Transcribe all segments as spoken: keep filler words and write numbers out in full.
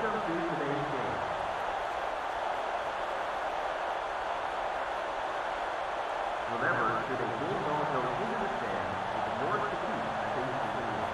Welcome to today's game. Remember, should a game ball go into the stand, it is yours to keep as a souvenir.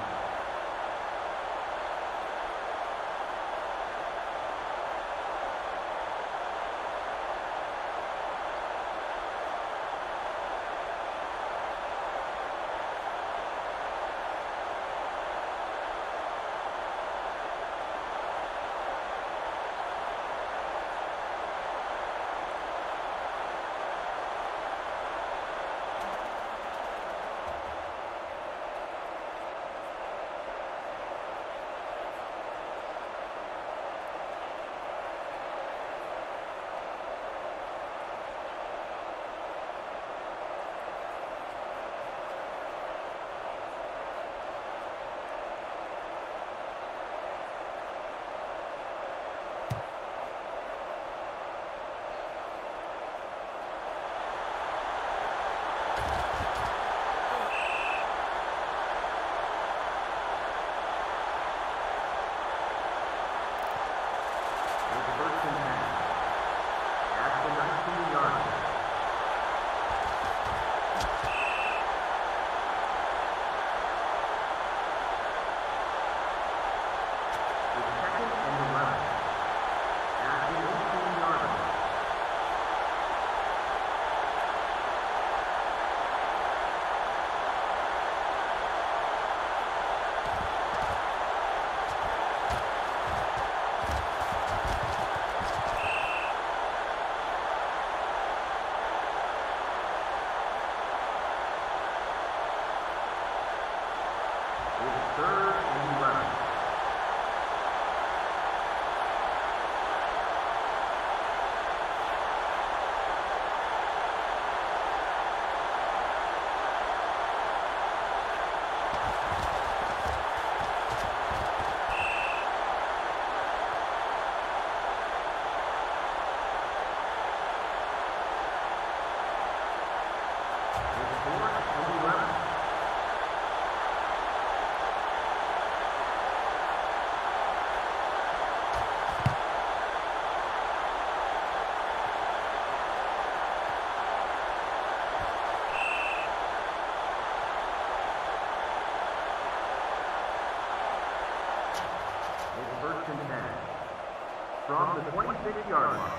From the twenty-six yard line.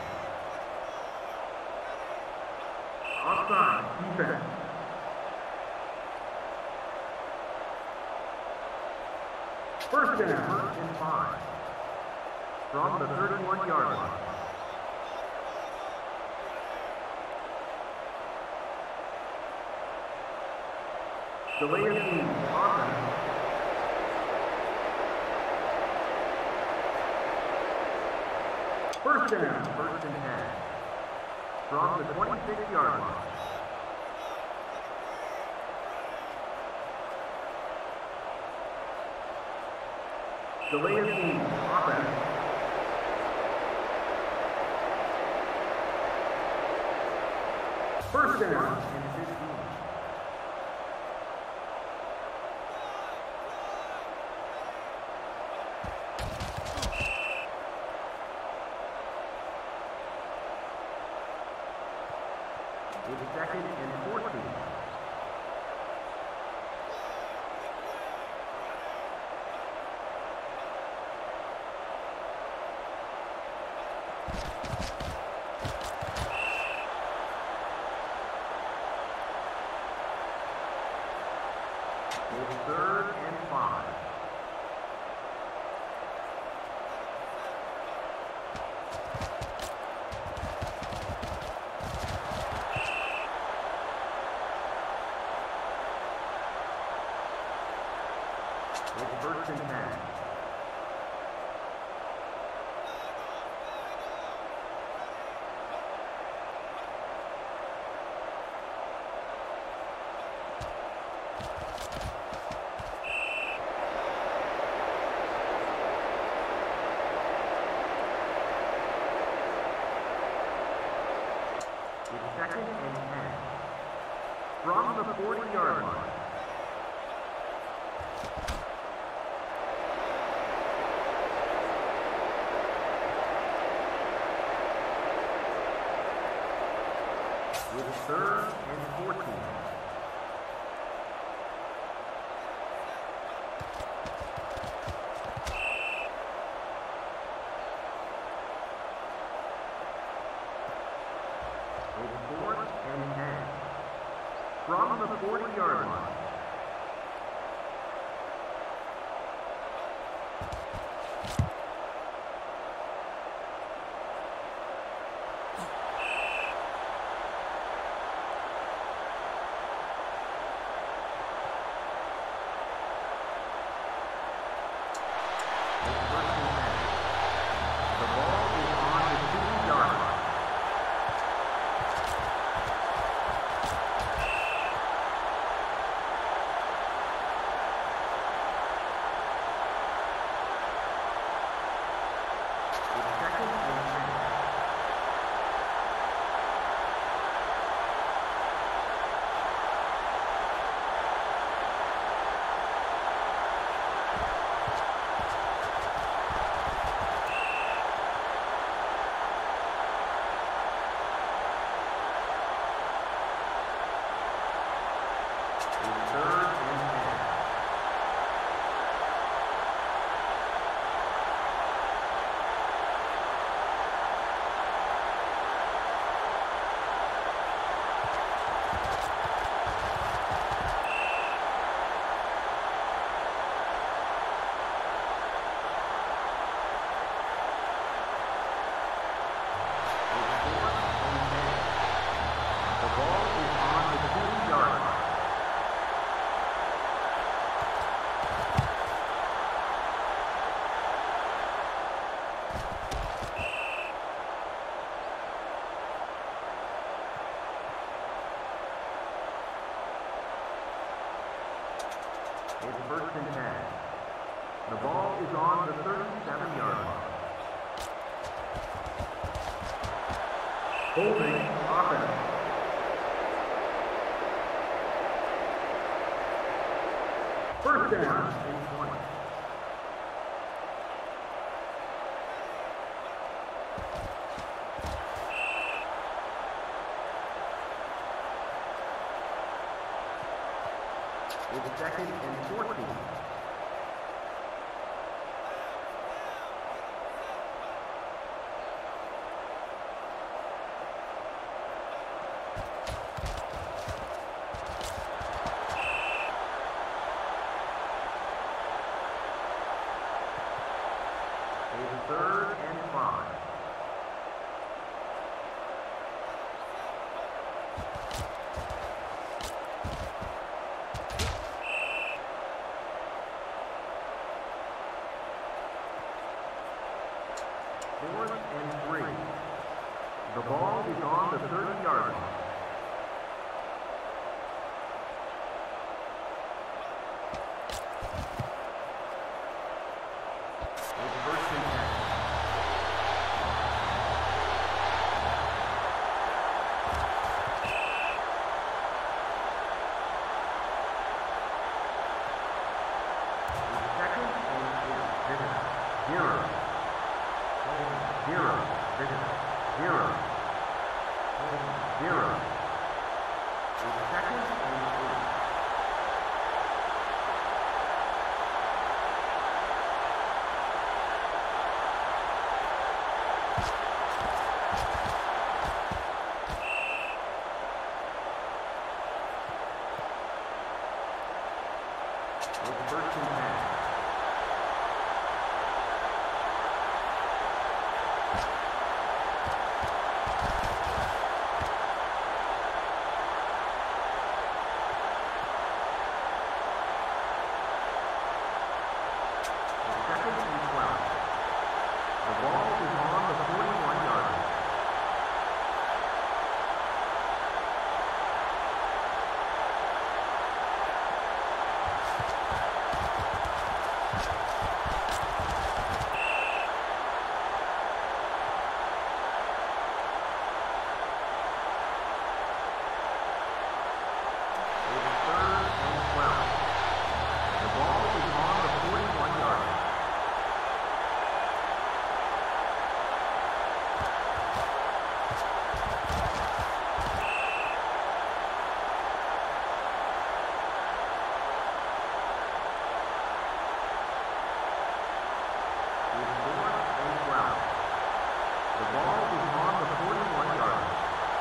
Offside, defense. First down. First and five. From the thirty-one yard line. Delay of game. Offense. First down, first and ten. From the twenty-six yard line. Delay of game, offense. First down and fifteen. It's second and fourteen. It's third and five. It's first and ten. It's second and ten. From the forty yard line. It's third and fourteen. It's fourth and ten. From the forty-yard line. It's first and ten. The ball is on the thirty-seven-yard line. Holding offense. First down and twenty. It's second and fourteen. It's third and five. Fourth and three. The ball is on the thirty-yard line. It's first and ten. It's second and eight. Visitor. Zero. Zero. Visitor. Zero. Zero. It's second and eight. It's first and ten. Second and twelve. The ball is on the forty-one-yard line. The ball is on the forty-one yard line.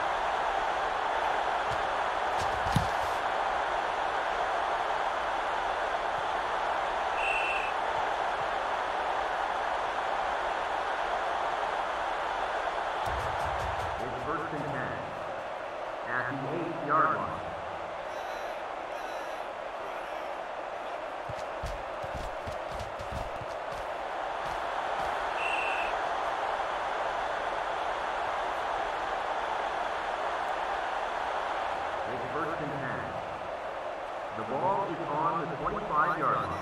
It's first and ten at the eight yard line. It's first and ten. The ball is on the twenty-five yard line.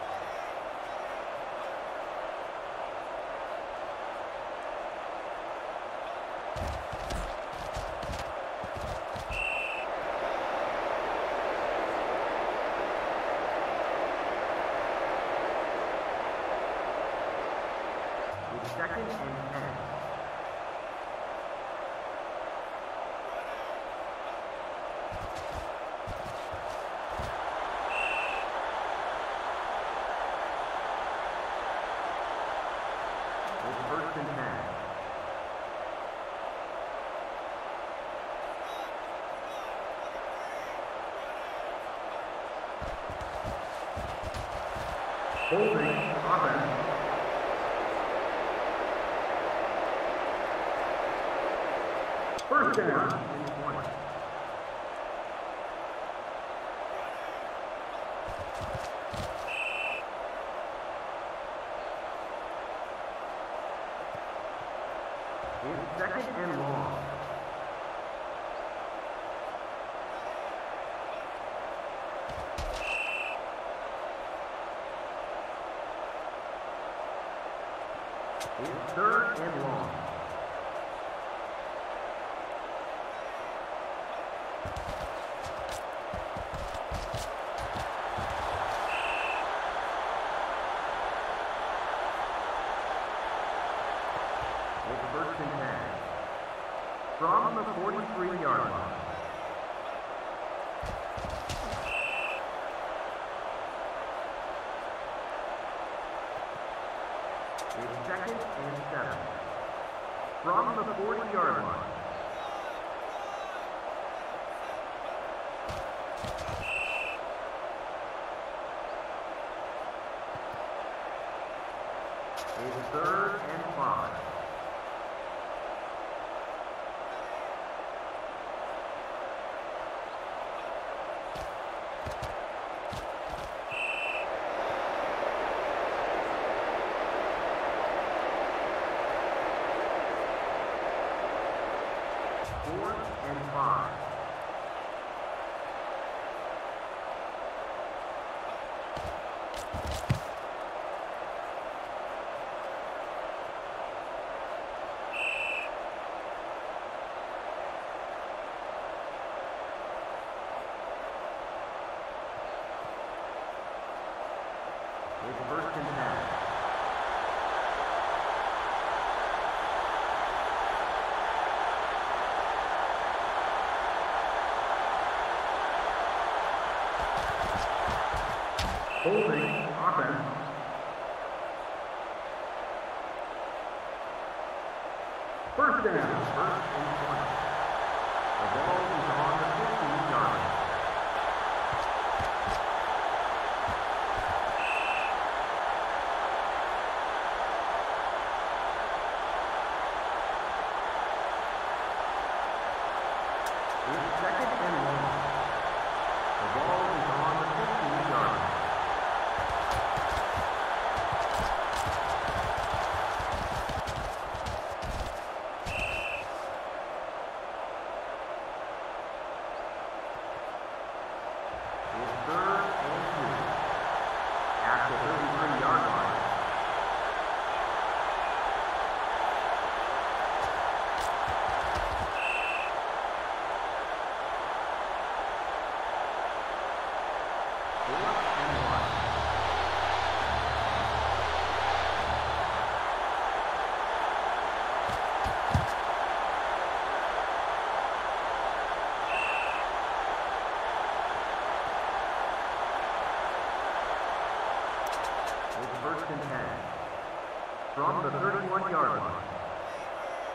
It's second and ten. It's first and ten. Holding offense. First down. It's second and long. It's third and long. It's first and ten. From the forty-three yard line. It's second and seven. From the forty yard line. It's third and five. Fourth and five. It's first and ten. Holding offense. First down. First and twenty. The ball is on the fifteen yard line. It's second and long. The ball is on the fifteen yard line. It's third and two. At the thirty-three yard line. Fourth and one. It's first and ten. From the thirty-one yard line.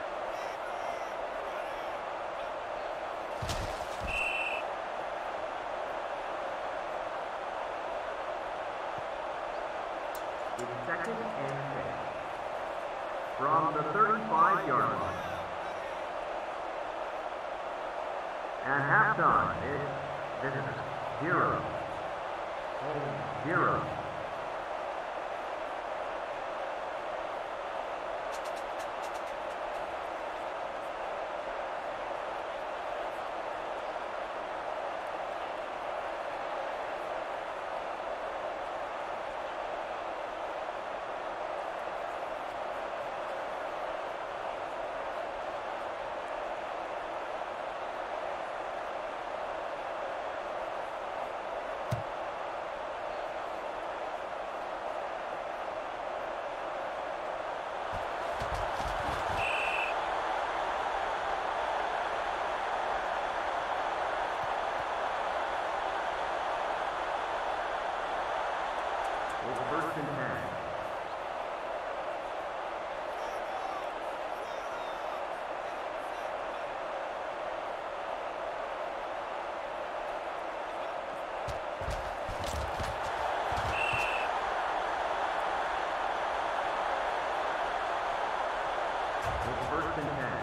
It's second and six. From the thirty-five yard line. At halftime, it's visitors zero. Home zero. First and ten. It's first and ten.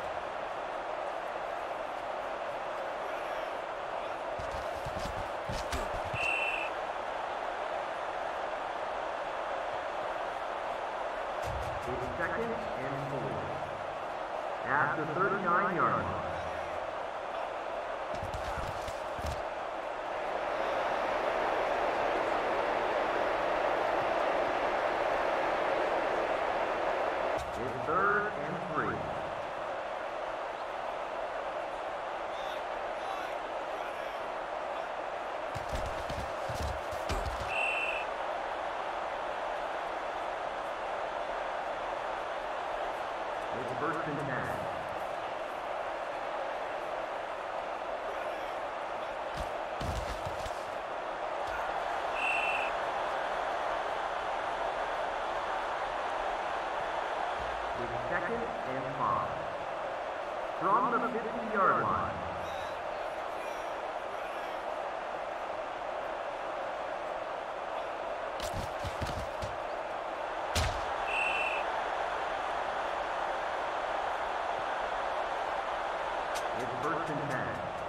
It's second and four. At the thirty-nine yard line. It's third and three. It's first and ten. It's second and five. From the fifty yard line. It's first and ten.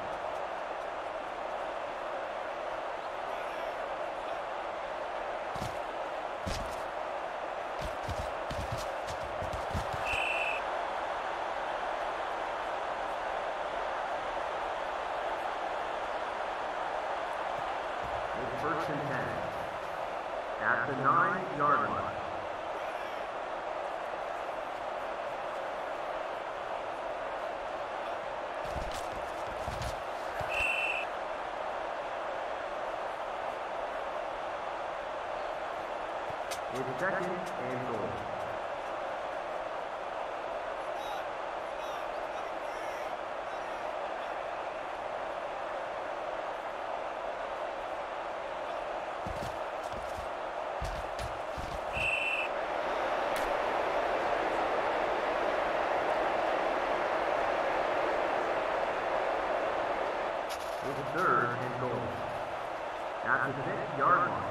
It's first and ten. At the nine yard line. It's second and goal. It's third and goal. At the six yard line.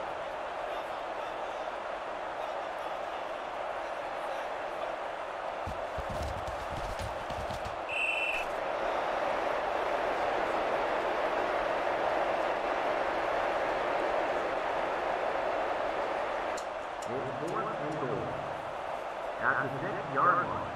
It's fourth and goal. At the six yard line.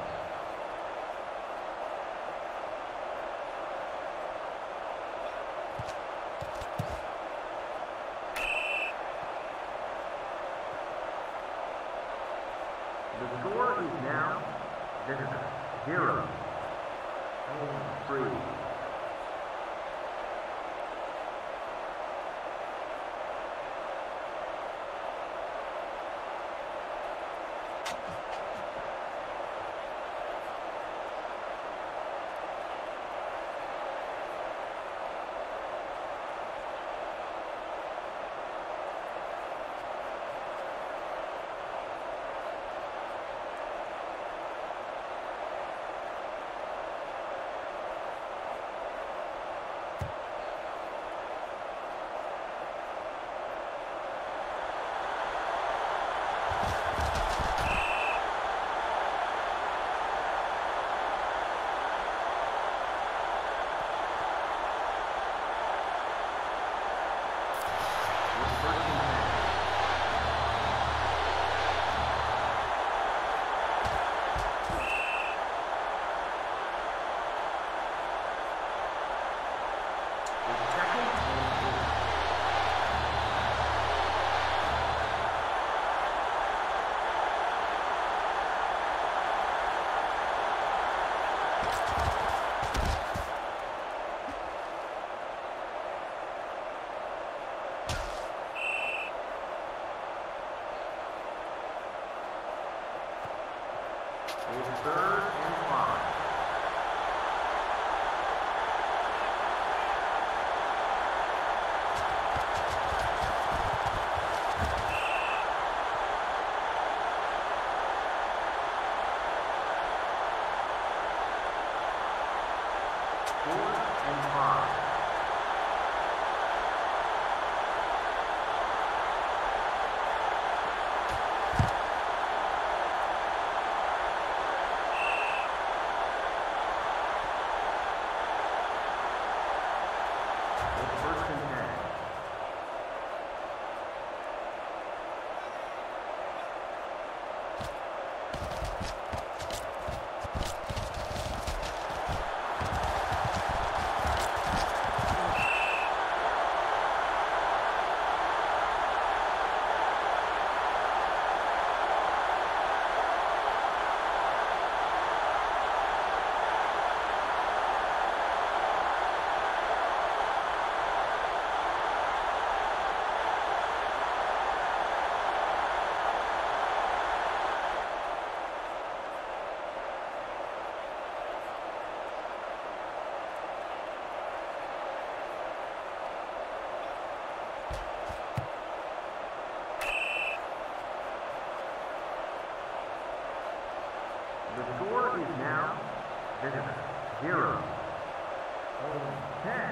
The score is now visitor zero. Home three. It's third and five. Fourth and five. The score is now visitor zero, home ten.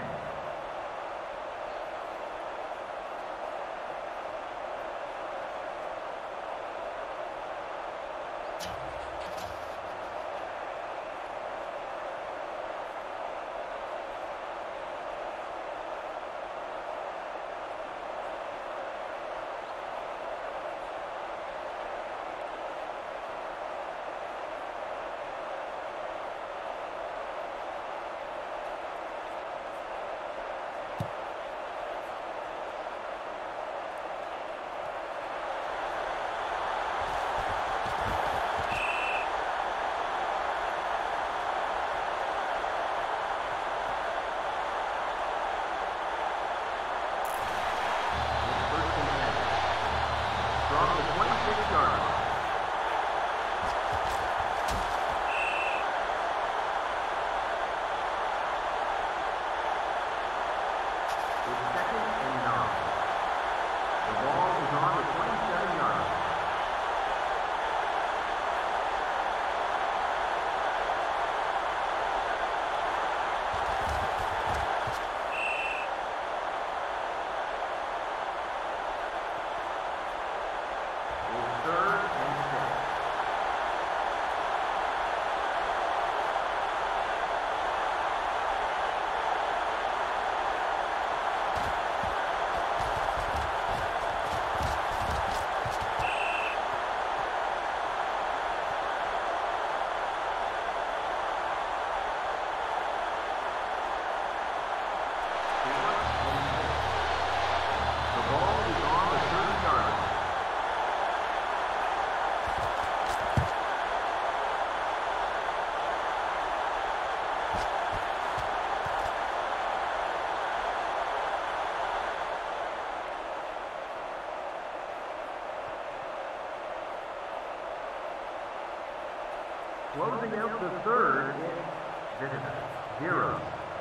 Closing out the third is visitor zero,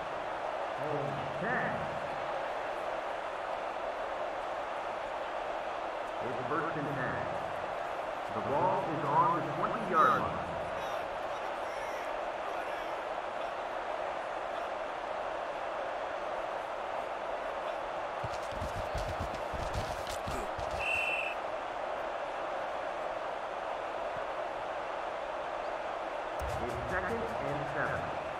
home ten. It's first and ten. The ball is on the twenty-yard line. It's second and seven.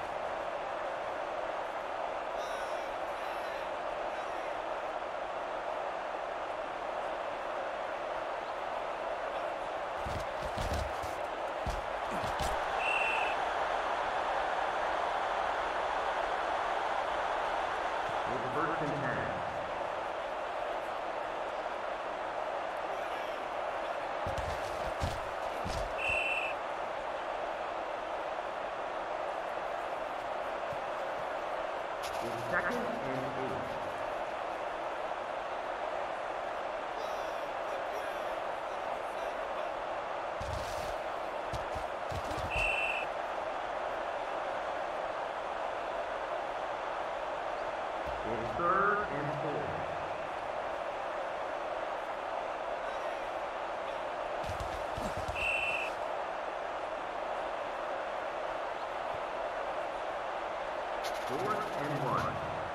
It's first and ten. It's second and eight. Fourth and one.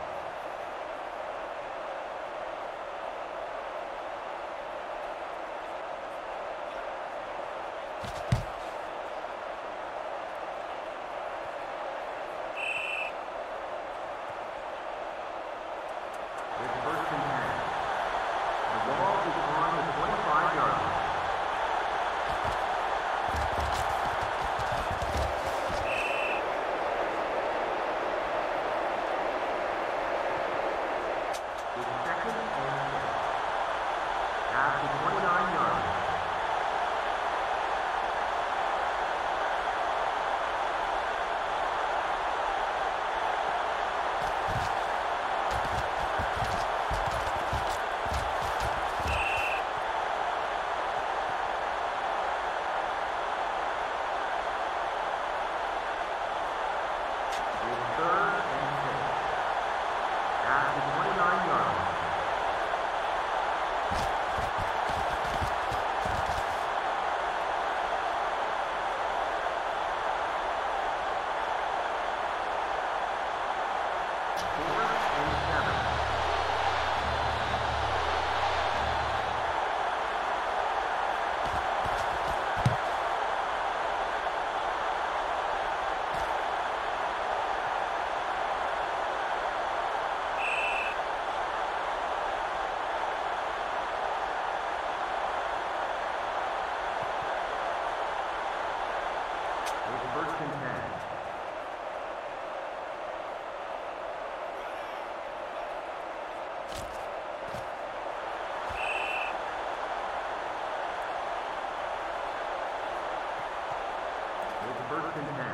First and ten.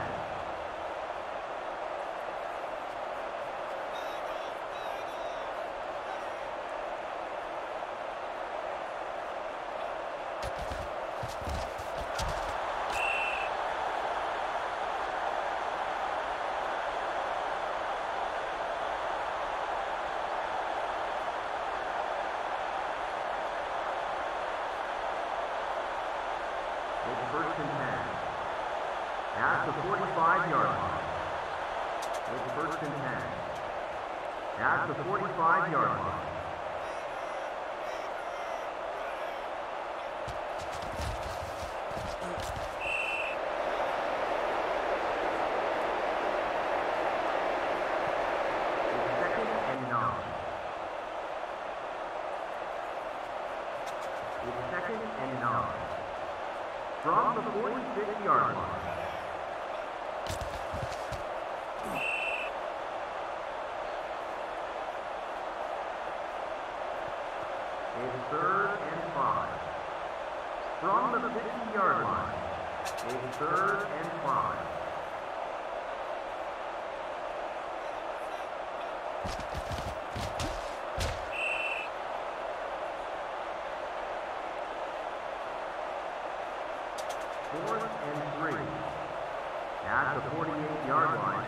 It's first and ten. At the forty-five yard line. It's first and ten. At the forty-five yard line. It's second and nine. It's second and nine. From the forty-six yard line. It's third and five. From the fifty yard line. It's third and five. Fourth and three. At the forty-eight yard line.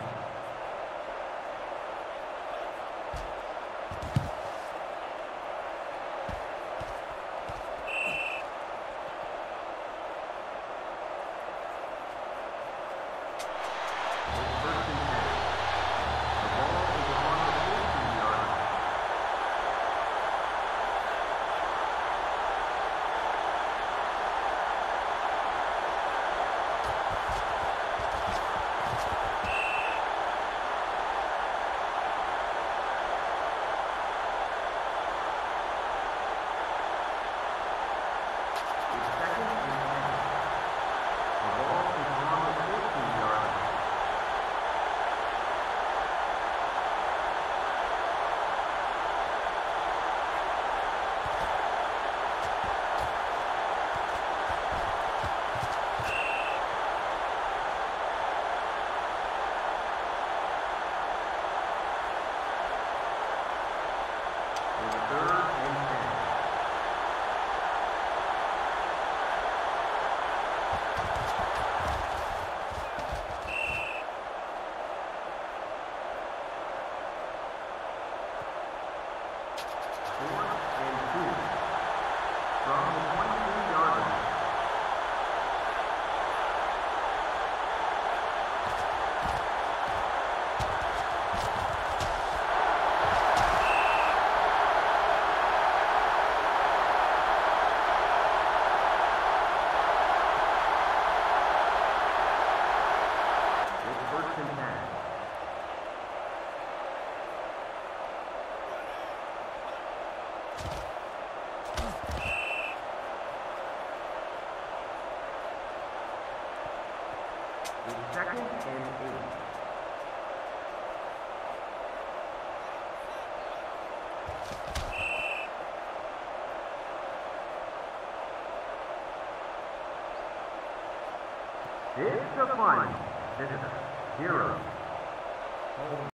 It's second and eight. It's the final. Visitor, zero.